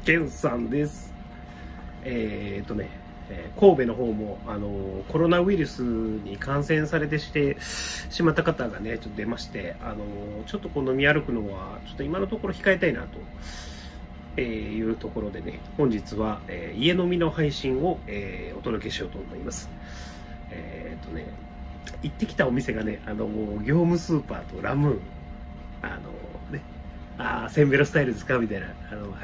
ケンさんです。神戸の方も、コロナウイルスに感染されてしまった方がね、ちょっと出まして、ちょっとこう飲み歩くのは、ちょっと今のところ控えたいなというところでね、本日は、家飲みの配信を、お届けしようと思います。行ってきたお店がね、業務スーパーとラムーン、センベロスタイルですかみたいな、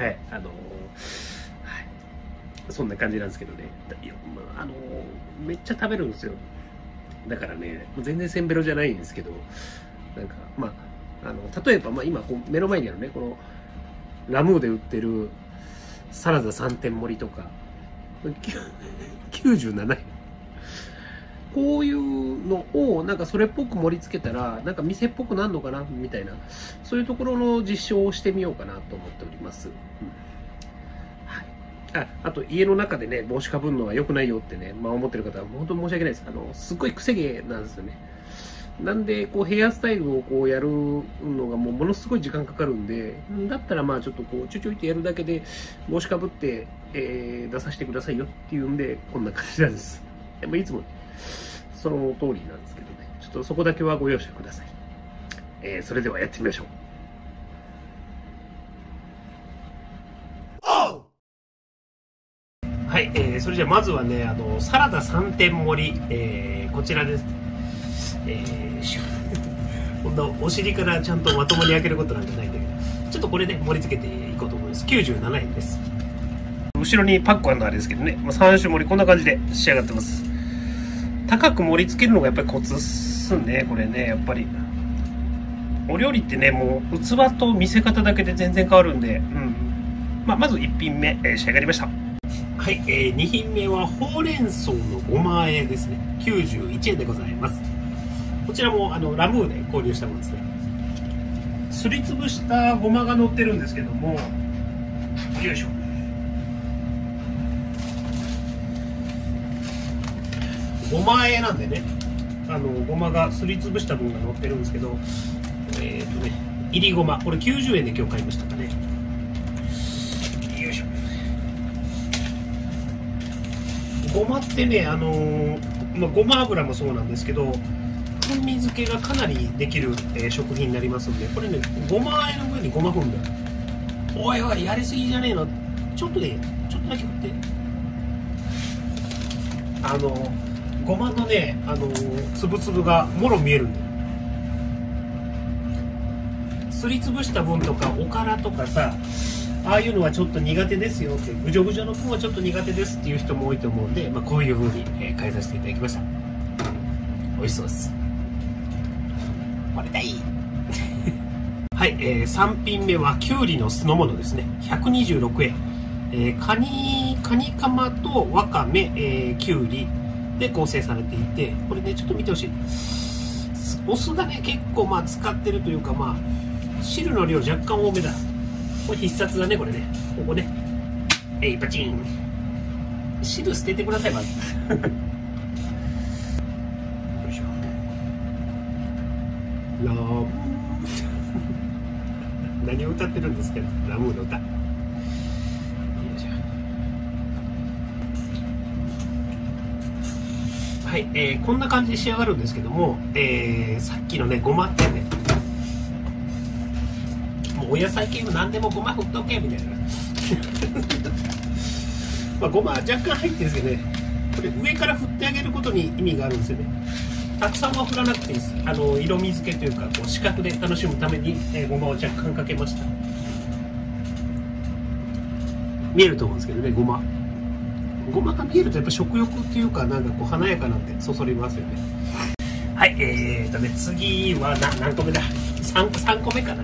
そんな感じなんですけどね。めっちゃ食べるんですよ。だからね、全然センベロじゃないんですけど、なんか、例えば、今、目の前にあるね、この、ラムーで売ってるサラダ3点盛りとか、97円。こういうのを、なんかそれっぽく盛り付けたら、なんか店っぽくなるのかなみたいな、そういうところの実証をしてみようかなと思っております。あと家の中でね、帽子かぶるのは良くないよってね、思ってる方は本当に申し訳ないです。すっごい癖毛なんですよね。なんで、こうヘアスタイルをこうやるのがものすごい時間かかるんで、だったらちょっとこうちょいちょいってやるだけで帽子かぶって、出させてくださいよっていうんで、こんな感じなんです。でもいつも、その通りなんですけどね、ちょっとそこだけはご容赦ください。それではやってみましょう。はい、それじゃあまずはね、サラダ3点盛り、こちらです。今度お尻からちゃんとまともに開けることなんてないんだけど、ちょっとこれね、盛り付けていこうと思います。97円です。後ろにパックあるのあれですけどね、3種盛りこんな感じで仕上がってます。高く盛り付けるのがやっぱりコツっすね、これね、やっぱり。お料理ってね、もう器と見せ方だけで全然変わるんで、まず1品目、仕上がりました。はい、2品目はほうれん草のごま和えですね。91円でございます。こちらもラムーで購入したものですね。すりつぶしたごまが乗ってるんですけども、よいしょ。ごま和えなんでね、ごまがすりつぶした分が乗ってるんですけど、いりごま、これ90円で今日買いましたかね。よいしょ。ごまってね、ごま油もそうなんですけど、風味付けがかなりできる、食品になりますんで、これね、ごま和えの上にごま踏んだ。おいおい、やりすぎじゃねえの。ちょっとだけ振って。ごまのね、つぶつぶがもろ見えるんだよ。すりつぶした分とか、おからとかさ、ああいうのはちょっと苦手ですよって、ぐじょぐじょの分はちょっと苦手ですっていう人も多いと思うんで、こういう風に変えさせていただきました。美味しそうです。これだいはい、3品目はきゅうりの酢の物ですね。126円。カニカマとわかめ、きゅうりで構成されていて、これね、ちょっと見てほしい。お酢がね、結構使ってるというか、汁の量若干多めだ。これ必殺だね、これね。ここね。パチン。汁捨ててください、まず。よいしょ。ラムー。何を歌ってるんですか、ラムーの歌。よいしょ。はい、こんな感じで仕上がるんですけども、さっきのね、ごまってね、お野菜系も何でもごま振っとけみたいなごま若干入ってるんですけどね、これ上から振ってあげることに意味があるんですよね。たくさんは振らなくていいです。色味付けというか、こう視覚で楽しむために、ごまを若干かけました。見えると思うんですけどね、ごまが見えるとやっぱ食欲っていうか、なんかこう華やかなんでそそりますよね。はい、次は何個目だ、3個目かな。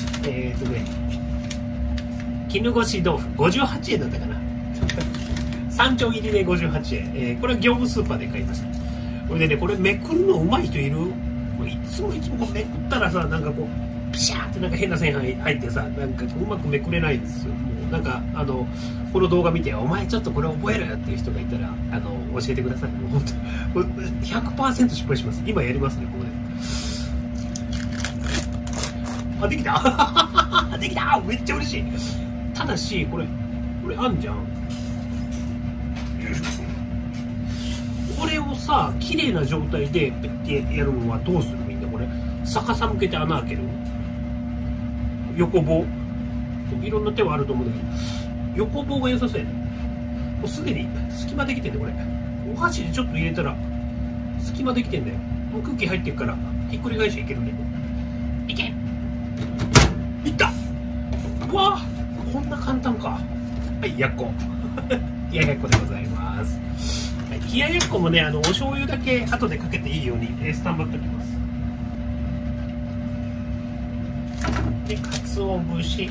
絹ごし豆腐58円だったかな3丁入りで58円、これは業務スーパーで買いました。これでね、これめくるの上手い人いる？いつもこうめくったらさ、なんかこうピシャーってなんか変な線入ってさ、なんかうまくめくれないんですよ。もうなんかこの動画見て、お前ちょっとこれ覚えろよっていう人がいたら教えてください。もう本当 100% 失敗します。今やりますね、ここで。できたできた、めっちゃ嬉しい。ただしこれこれあんじゃん。よいしょ。これをさ、綺麗な状態でペッてやるのはどうする？みんなこれ逆さ向けて穴開ける、横棒、いろんな手はあると思うんだけど、横棒が良さそうやね。もうすでに隙間できてんだよ。これお箸でちょっと入れたら隙間できてんだよ。もう空気入ってるからひっくり返していけるね。いけ、いった。うわあ、こんな簡単か。はい、やっこ冷ややっこでございます。はい、冷ややっこもね、お醤油だけ後でかけていいようにスタンバっておきます。で、かつお節、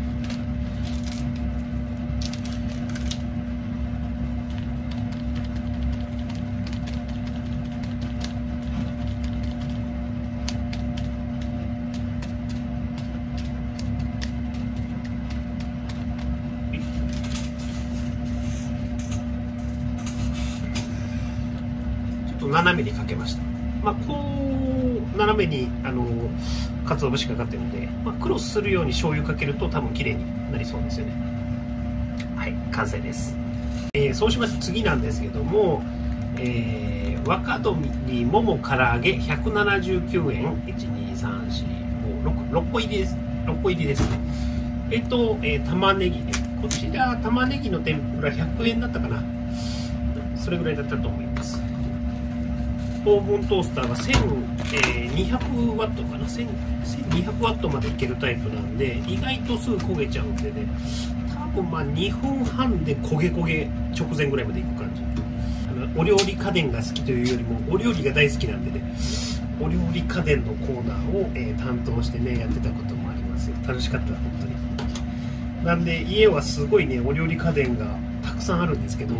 斜めにかけました。まあ、こう斜めに鰹節かかってるんで、まあ、クロスするように醤油かけると多分綺麗になりそうですよね。はい、完成です。そうしまして次なんですけども、若鶏もも唐揚げ179円、6個入りです。6個入りですね。玉ねぎね、こちら玉ねぎの天ぷら100円だったかな、それぐらいだったと思います。オーブントースターが1200ワットかな、1200ワットまでいけるタイプなんで、意外とすぐ焦げちゃうんでね、多分まあ2分半で焦げ直前ぐらいまでいく感じ。お料理家電が好きというよりもお料理が大好きなんでね、お料理家電のコーナーを、担当してねやってたこともありますよ。楽しかった、本当に。なんで家はすごいねお料理家電がたくさんあるんですけど、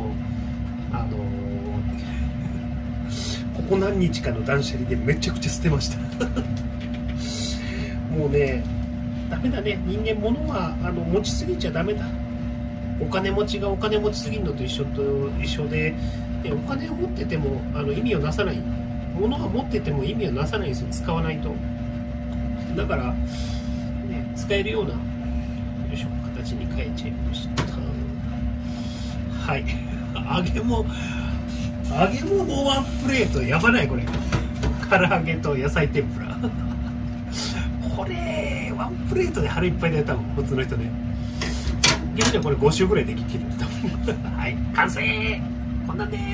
ここ何日かの断捨離でめちゃくちゃ捨てましたもうね、ダメだね、人間物は持ちすぎちゃダメだ。お金持ちがお金持ちすぎるのと一緒で、お金を持ってても意味をなさない、物は持ってても意味をなさないんですよ、使わないと。だから、ね、使えるような、よいしょ、形に変えちゃいました。はい、揚げ物ワンプレートやばないこれ。唐揚げと野菜天ぷらこれワンプレートで腹いっぱいだよ多分普通の人ね。現状これ5周ぐらいできてる多分はい、完成、こんなんです。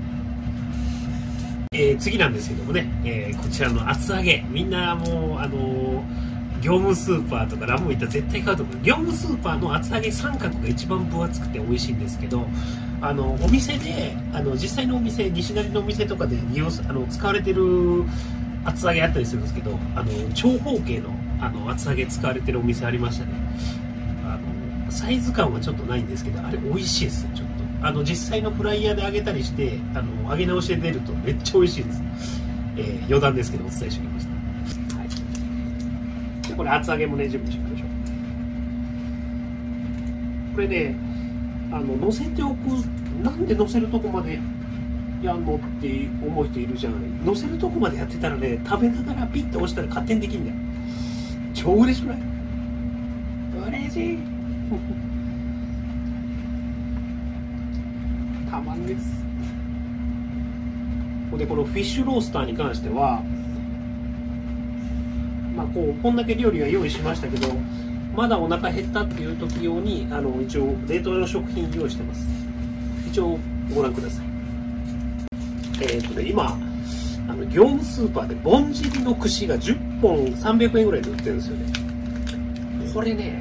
次なんですけどもね、こちらの厚揚げ、みんなもう業務スーパーとかラム行ったら絶対買うと思う。業務スーパーの厚揚げ三角が一番分厚くて美味しいんですけど、お店で実際のお店、西成のお店とかで使われてる厚揚げあったりするんですけど、長方形の厚揚げ使われてるお店ありましたね。サイズ感はちょっとないんですけど、あれ美味しいです。ちょっと実際のフライヤーで揚げたりして揚げ直しで出るとめっちゃ美味しいです。余談ですけどお伝えしておきました。はい、でこれ厚揚げもね準備しておきましょう。これね乗せておく、なんで乗せるとこまでやんのって思う人いるじゃない。乗せるとこまでやってたらね、食べながらピッて押したら勝手にできるんだよ。超嬉しくない？嬉しいたまんです。でこのフィッシュロースターに関しては、まあこんだけ料理は用意しましたけど、まだお腹減ったっていう時用に一応冷凍の食品用意してます。一応ご覧ください。今業務スーパーでぼんじりの串が10本300円ぐらいで売ってるんですよね。これね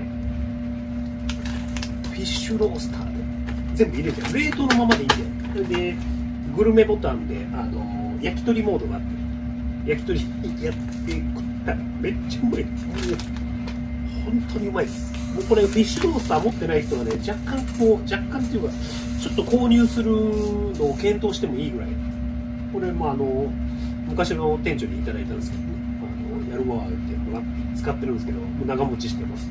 フィッシュロースターで全部入れて冷凍のままでいいんだよ。それでグルメボタンで焼き鳥モードがあって焼き鳥やって食ったらめっちゃうまい。本当にうまいです。もうこれフィッシュロースター持ってない人はね、若干っていうかちょっと購入するのを検討してもいいぐらい。これも昔の店長にいただいたんですけどね、やるわって使ってるんですけど、もう長持ちしてます。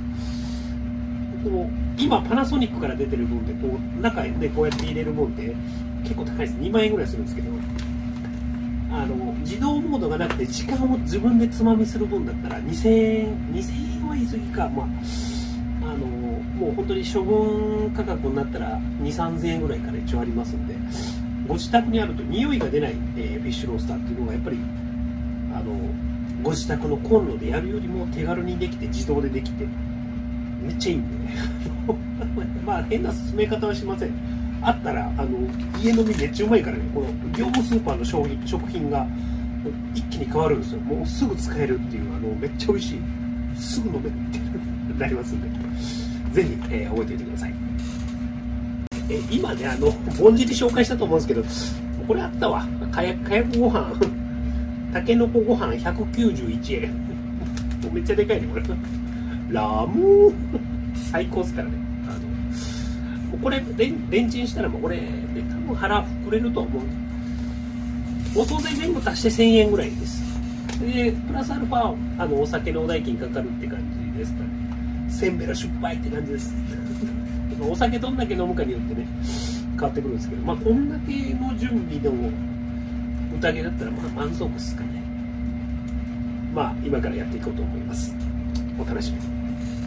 今パナソニックから出てる分で中でこうやって入れる分って結構高いです。2万円ぐらいするんですけど、自動モードがなくて時間を自分でつまみする分だったら2000円は言い過ぎか、まあもう本当に処分価格になったら2、3000円ぐらいから一応ありますんで、ご自宅にあると匂いが出ない、フィッシュロースターっていうのがやっぱりご自宅のコンロでやるよりも手軽にできて自動でできてめっちゃいいんでねまあ変な進め方はしません。あったら家飲みめっちゃうまいからね、この業務スーパーの食品が一気に変わるんですよ。もうすぐ使えるっていうめっちゃ美味しい、すぐ飲めるってなりますんで、ぜひ、覚えておいてください。今ねぼんじり紹介したと思うんですけど、これあったわ、かやくご飯たけのこご飯191円めっちゃでかいねこれラム最高ですからね。これレンチンしたらもうこれで多分腹膨れると思う。お惣菜全部足して1000円ぐらいです。でプラスアルファお酒のお代金かかるって感じですからね。せんべろ失敗って感じですお酒どんだけ飲むかによってね変わってくるんですけど、まあこんだけの準備の宴だったらまあ満足ですかね。まあ今からやっていこうと思います。お楽しみに。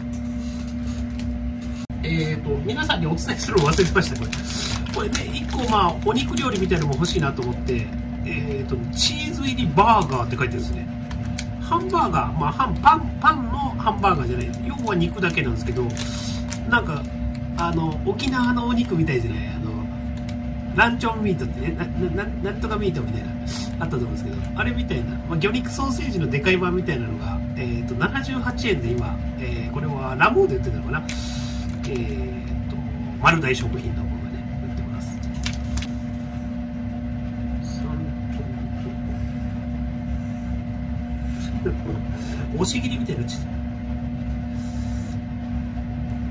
皆さんにお伝えするの忘れてました。これね、1個まあお肉料理みたいなのも欲しいなと思って、チーズ入りバーガーって書いてるんですね。ハンバーガー、まあパンのハンバーガーじゃない、要は肉だけなんですけど、なんか沖縄のお肉みたいじゃない、ランチョンミートってね、なんとかミートみたいなあったと思うんですけど、あれみたいな、まあ、魚肉ソーセージのでかい版みたいなのが、78円で今、これはラムーで売ってたのかな、丸大食品の方がね売ってます。押し切りみたいになっちゃった。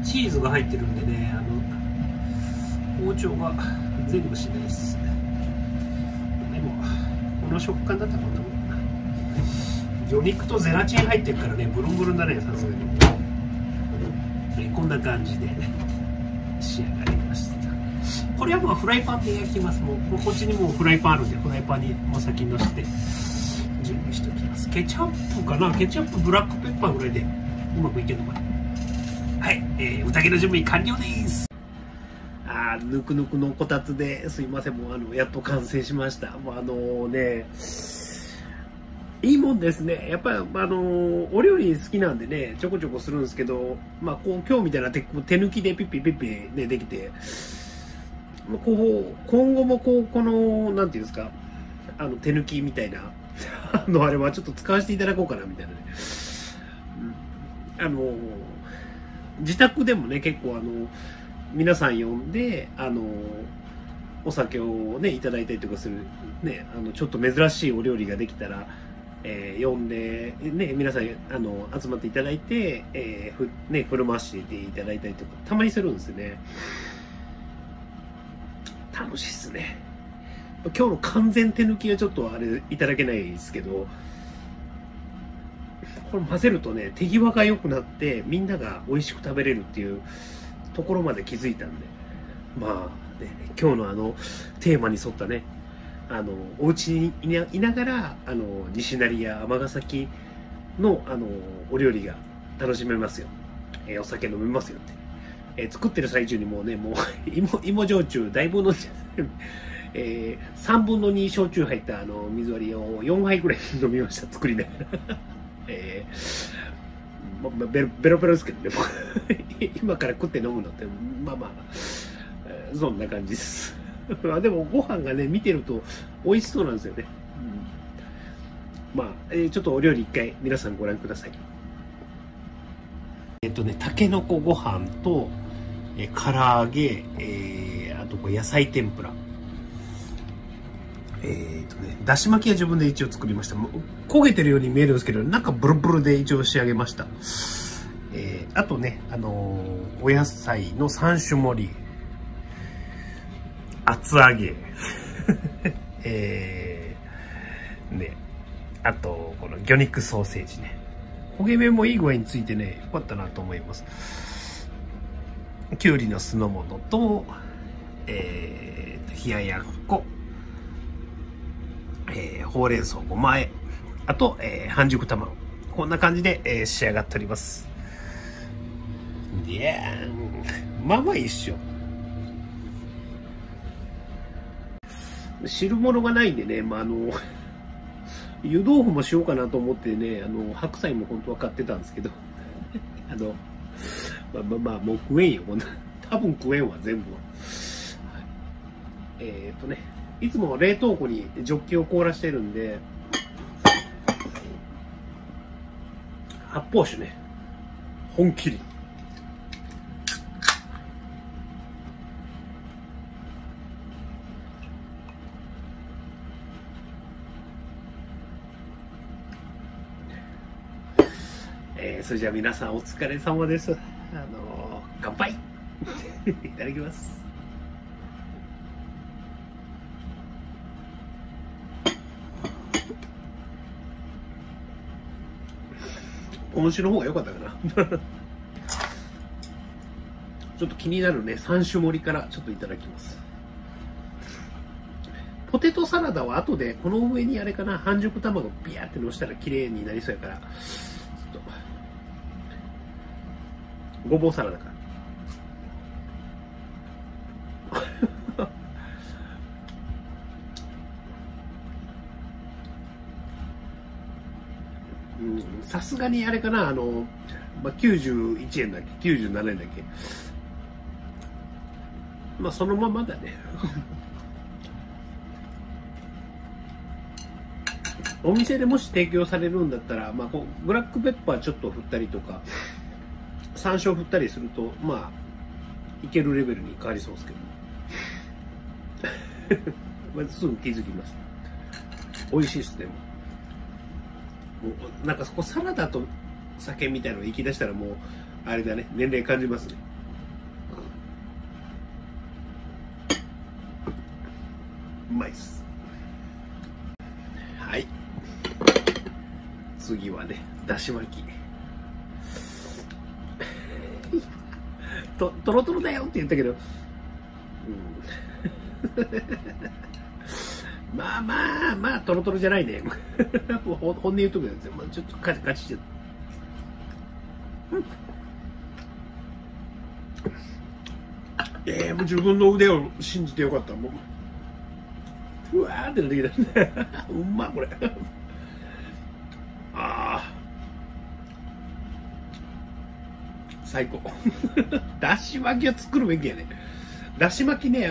チーズが入ってるんでね、包丁が全部しないです。でもこの食感だったらこんなもんかな。魚肉とゼラチン入ってるからね、ブルンブルンだね、さすがに。こんな感じで仕上がりました。これはもうフライパンで焼きます。もうこっちにもうフライパンあるんで、フライパンにもう先にのせて準備しておきます。ケチャップかな、ケチャップブラックペッパーぐらいでうまくいけるのかな。はい、宴の準備完了です。ぬくぬくのこたつですいません、もうやっと完成しました。もうね、いいもんですね。やっぱりお料理好きなんでね、ちょこちょこするんですけど、まあこう今日みたいな手抜きでピッピピッピねできて、今後もこのなんていうんですか、手抜きみたいなあれはちょっと使わせていただこうかなみたいなね。自宅でもね結構皆さん呼んでお酒をねいただいたりとかするね、ちょっと珍しいお料理ができたら、呼んでね皆さん集まっていただいて、振る舞わせていただいたりとかたまにするんですよね。楽しいっすね。今日の完全手抜きはちょっとあれいただけないですけど、これ混ぜるとね手際が良くなってみんなが美味しく食べれるっていうところまで気づいたんで、まあ、ね、今日のテーマに沿ったねお家にいながら西成や尼崎のお料理が楽しめますよ、お酒飲めますよって、作ってる最中にもうねもう芋焼酎だいぶ飲んじゃう3分の2焼酎入った水割りを4杯ぐらい飲みました、作りながらベロベロですけどね今から食って飲むのってまあそんな感じですでもご飯がね見てると美味しそうなんですよね、まあ、ちょっとお料理一回皆さんご覧ください。たけのこご飯と唐揚げ、あと野菜天ぷら、だし巻きは自分で一応作りました。焦げてるように見えるんですけど、なんかブルブルで一応仕上げました。あとね、お野菜の3種盛り、厚揚げ、ね、あと、この魚肉ソーセージね。焦げ目もいい具合についてね、よかったなと思います。きゅうりの酢の物と、冷ややっこ、ほうれん草ごま和え、あと、半熟卵。こんな感じで、仕上がっております。 いやまあまあ一緒。汁物がないんでね、湯豆腐もしようかなと思ってね、白菜も本当は買ってたんですけど、もう食えんよ、こんな。多分食えんわ、全部は。いつも冷凍庫にジョッキを凍らしてるんで、発泡酒ね、本気り。それじゃあ皆さんお疲れ様です。乾杯いただきます。今週の方が良かったかなちょっと気になるね、3種盛りからちょっといただきます。ポテトサラダは後でこの上にあれかな、半熟卵ビヤーってのしたら綺麗になりそうやから、ちょっとごぼうサラダからさすがにあれかな、91円だっけ、97円だっけ、そのままだねお店でもし提供されるんだったら、ブラックペッパーちょっと振ったりとか山椒振ったりするといけるレベルに変わりそうですけどすぐ気づきました。美味しいですね。もうなんかそこサラダと酒みたいなの行き出したらもうあれだね、年齢感じますね。うまいっす。はい、次はね、だし巻きとろとろだよって言ったけど、とろとろじゃないね本音言うとくけど、ちょっとガチしちゃった。もう自分の腕を信じてよかった。もううわーって出てきたうまっこれ最高だし巻きを作るべきやね。だし巻きね、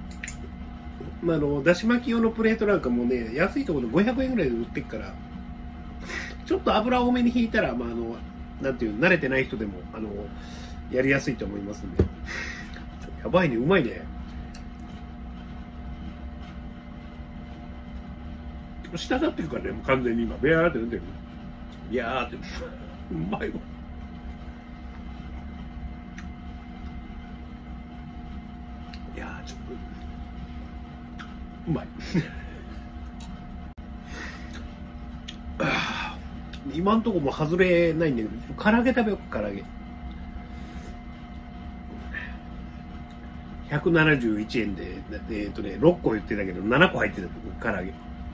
だし巻き用のプレートなんかもね、安いところで500円ぐらいで売ってっから、ちょっと油多めに引いたら、なんていう、慣れてない人でもやりやすいと思いますんで。やばいね、うまいね。滴ってるからね、もう完全に今ベアーって出てる。いやーってうまいわ。いやーちょっとうまい今んとこも外れないんだけど、唐揚げ食べようか。唐揚げ171円で、6個言ってたけど7個入ってた。唐揚げ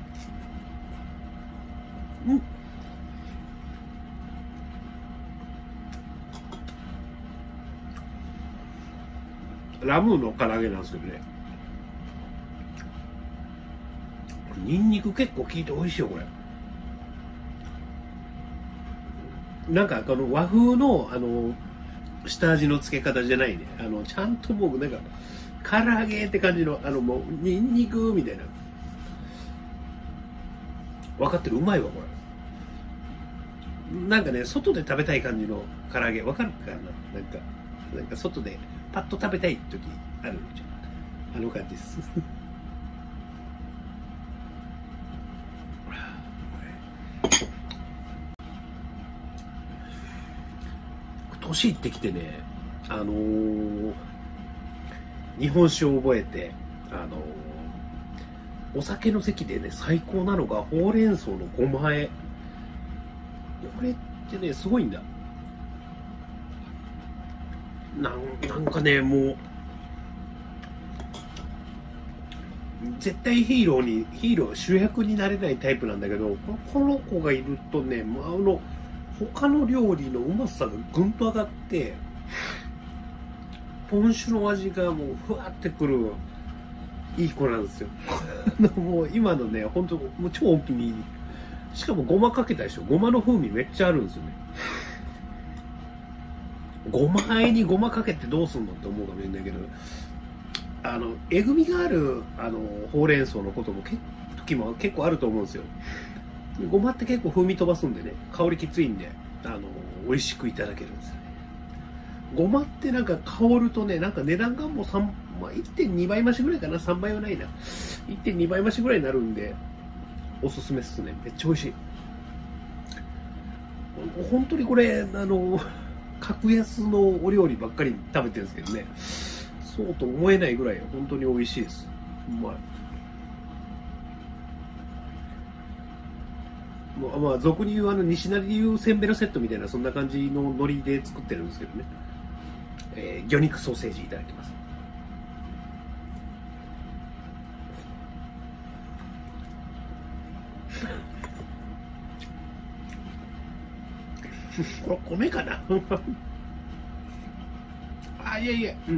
ラムの唐揚げなんですけどね、ニンニク結構効いて美味しいよこれ。なんか和風の下味の付け方じゃないね。ちゃんともうなんか唐揚げって感じのもうニンニクみたいな。分かってる、うまいわこれ。なんかね、外で食べたい感じの唐揚げ分かるかな。なんか外でパッと食べたい時あるじゃん、感じです年いってきてね、日本酒を覚えて、お酒の席でね、最高なのがほうれん草のごま和え。これってね、すごいんだ。なんかね、もう絶対ヒーロー主役になれないタイプなんだけど、この子がいるとね、他の料理のうまさがぐんと上がって、 ポン酒の味がもうふわってくるいい子なんですよもう今のね、本当もう超お気に入り。しかもごまかけたでしょ。ごまの風味めっちゃあるんですよね。ごま和えにごまかけてどうすんのって思うかもしれないけど、えぐみがあるほうれん草のことも時も結構あると思うんですよ。ごまって結構風味飛ばすんでね、香りきついんで美味しくいただけるんですよね。ごまってなんか香るとね、なんか値段がもう1.2 倍増しぐらいかな。3倍はないな。1.2 倍増しぐらいになるんでおすすめっすね。めっちゃ美味しい。本当にこれ格安のお料理ばっかり食べてるんですけどね、そうと思えないぐらい本当に美味しいです。うまい。まあ俗に言う西成流せんべろセットみたいな、そんな感じの海苔で作ってるんですけどね。魚肉ソーセージいただきます。これ米かなあ、いやいや、うん。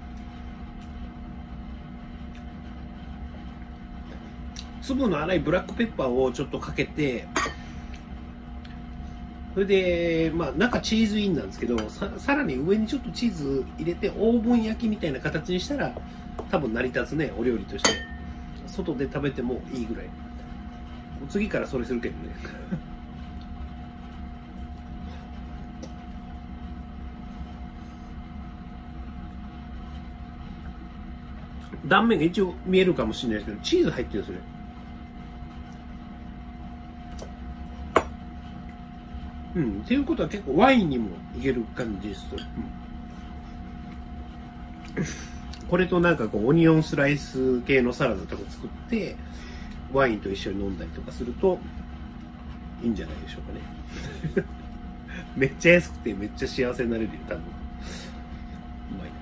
粒の粗いブラックペッパーをちょっとかけて、それで、まあ、中チーズインなんですけど、さらに上にちょっとチーズ入れて、オーブン焼きみたいな形にしたら、多分成り立つね、お料理として。外で食べてもいいぐらい。次からそれするけどね。断面が一応見えるかもしれないですけど、チーズ入ってるんですよね。うん、っていうことは結構ワインにもいける感じです。うん、これとなんかこうオニオンスライス系のサラダとか作ってワインと一緒に飲んだりとかするといいんじゃないでしょうかねめっちゃ安くてめっちゃ幸せになれるよ、多分。うまい。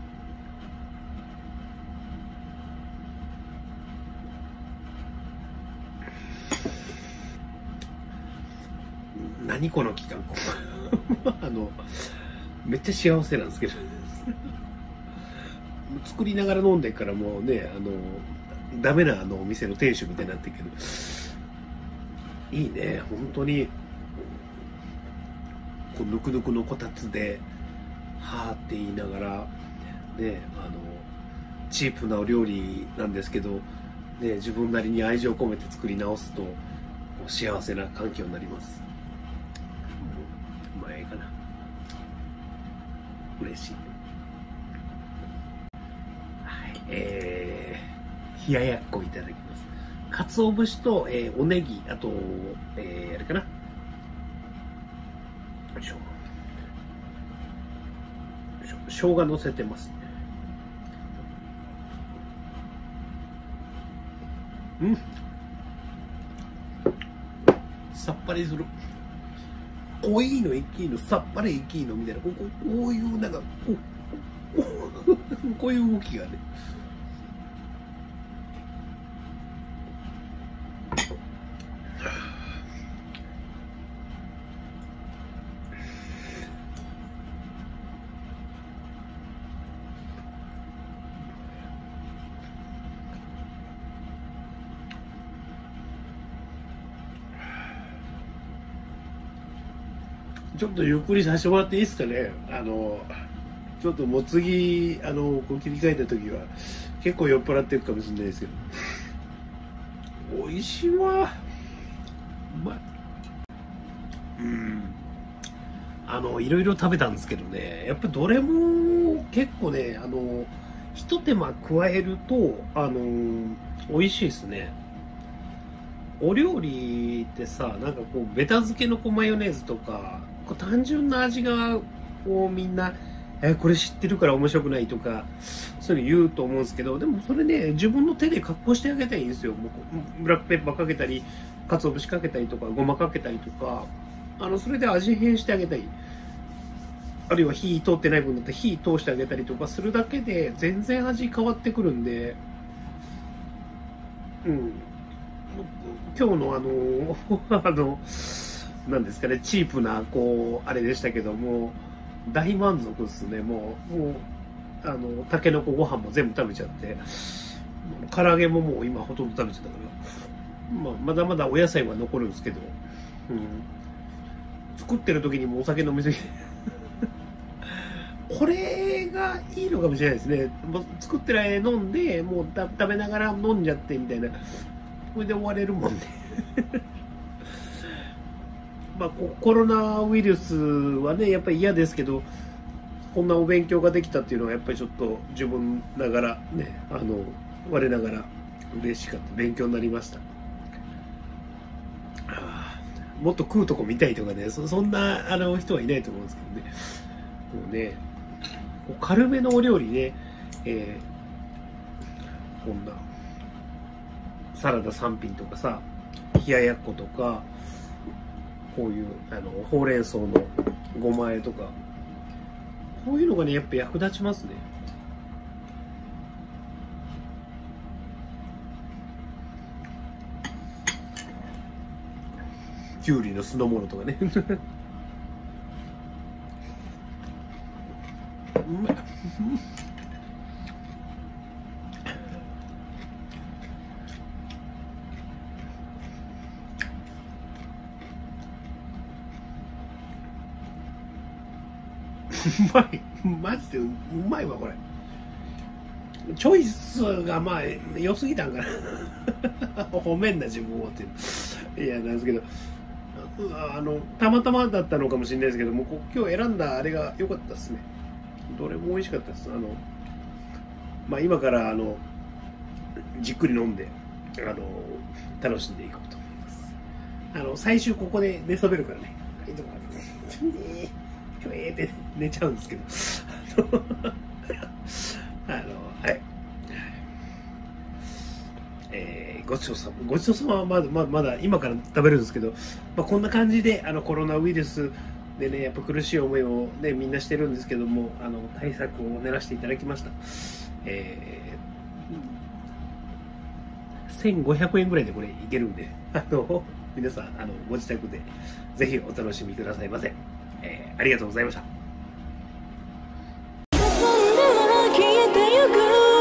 何この期間めっちゃ幸せなんですけど作りながら飲んでからもうね、ダメなお店の店主みたいになってるけど、いいね、本当にこうぬくぬくのこたつではーって言いながらね、チープなお料理なんですけど、ね、自分なりに愛情を込めて作り直すと幸せな環境になります。まあええかな、嬉しい。はい、冷ややっこいただきます。鰹節と、おネギ、あと、あれかな、よいしょ、生姜乗せてます。うん、さっぱりする。濃いの、いきの、さっぱりいきのみたいな、こういうなんかこういう動きがね。ちょっとゆっくりさせてもらっていいですかね。ちょっともう次こう切り替えた時は結構酔っ払ってるかもしれないですけど、美味しいわ、うまい。いろいろ食べたんですけどね、やっぱどれも結構ね、一手間加えると美味しいですね。お料理ってさ、なんかこうベタ漬けのマヨネーズとか単純な味がこうみんなこれ知ってるから面白くないとかそういうの言うと思うんですけど、でもそれね、自分の手で加工してあげたらいいんですよ。ブラックペッパーかけたり、鰹節かけたりとか、ごまかけたりとか、それで味変してあげたり、あるいは火通ってない分だったら火通してあげたりとかするだけで全然味変わってくるんで、今日のなんですかね、チープなあれでしたけども、大満足ですね。もうたけのこご飯も全部食べちゃって、唐揚げももう今ほとんど食べちゃったから、まだまだお野菜は残るんですけど、作ってる時にもお酒飲みすぎてこれがいいのかもしれないですね。もう作ってる間飲んで、もう食べながら飲んじゃってみたいな、これで終われるもんねコロナウイルスはねやっぱり嫌ですけど、こんなお勉強ができたっていうのはやっぱりちょっと自分ながらね、我ながら嬉しかった、勉強になりました。もっと食うとこ見たいとかね、そんな人はいないと思うんですけどね。もうね、軽めのお料理ね、こんなサラダ3品とかさ、冷ややっことか、こういうほうれん草のごま和えとか、こういうのがねやっぱ役立ちますね。きゅうりの酢の物とかねうまいうまい、マジでうまいわこれ。チョイスが良すぎたんかな褒めんな自分をっていう、いやなんですけど、たまたまだったのかもしれないですけども、今日選んだあれが良かったですね。どれも美味しかったです。今からじっくり飲んで楽しんでいこうと思います。最終ここで寝そべるからね。って寝ちゃうんですけどはい、ごちそうさまはまだ今から食べるんですけど、こんな感じでコロナウイルスでねやっぱ苦しい思いをねみんなしてるんですけども、対策を練らせていただきました。1500円ぐらいでこれいけるんで、皆さんご自宅でぜひお楽しみくださいませ。ありがとうございました。